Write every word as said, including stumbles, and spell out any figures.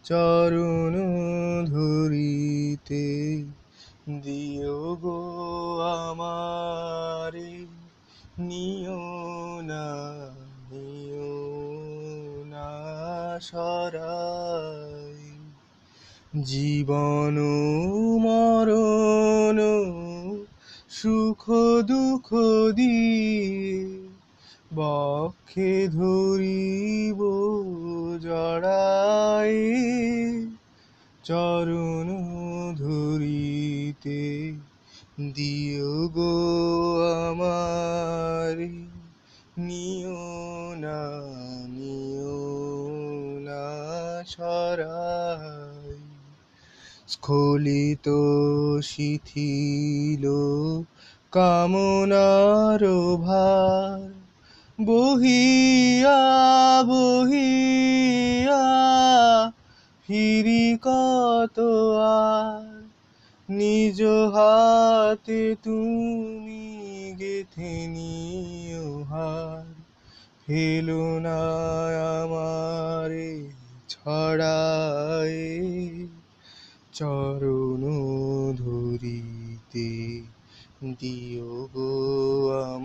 চরণ ধরিতে দিও গো আমারে, নিও না নিও না সরাই। জীবন মরণ সুখ দুঃখ দিয়ে বক্ষে ধরিব জড়াই। চরণ ধরিতে দিও গো আমারে, নিও না নিও না সরাই। স্খলিত শিথিল কামনার ভার বহিয়া বহিয়া ফিরি কত আর, নিজ হাতে তুমি গেথে নিও হার। ফেলো না আমারে ছড়ায়, চরণ ধরিতে দিও গো